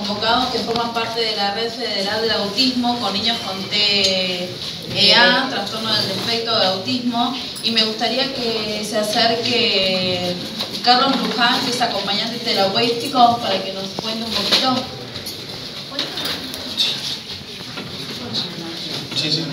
convocados que forman parte de la Red Federal del Autismo con niños con TEA, trastorno del espectro de autismo, y me gustaría que se acerque Carlos Luján, que es acompañante terapéutico, para que nos cuente un poquito. Sí, sí.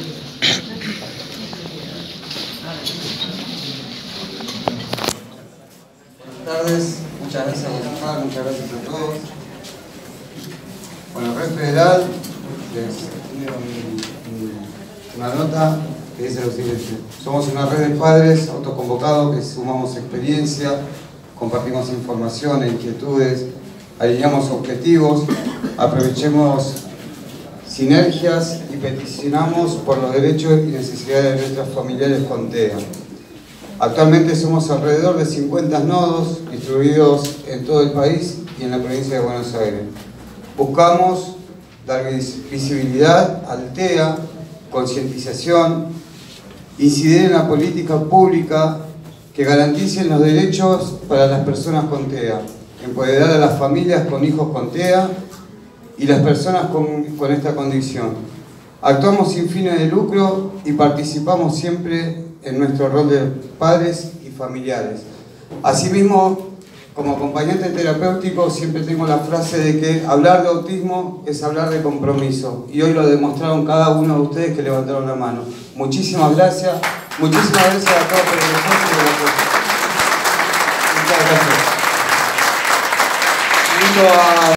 Buenas tardes, muchas gracias a Oscar, muchas gracias a todos. Bueno, Red Federal les tiene una nota que dice lo siguiente: somos una red de padres autoconvocados que sumamos experiencia, compartimos información e inquietudes, alineamos objetivos, aprovechemos sinergias y peticionamos por los derechos y necesidades de nuestros familiares con TEA. Actualmente somos alrededor de 50 nodos distribuidos en todo el país y en la provincia de Buenos Aires. Buscamos dar visibilidad al TEA, concientización, incidir en la política pública que garanticen los derechos para las personas con TEA, empoderar a las familias con hijos con TEA y las personas con esta condición. Actuamos sin fines de lucro y participamos siempre en nuestro rol de padres y familiares. Asimismo, como acompañante terapéutico siempre tengo la frase de que hablar de autismo es hablar de compromiso, y hoy lo demostraron cada uno de ustedes que levantaron la mano. Muchísimas gracias a todos por el esfuerzo y el apoyo. Muchas gracias.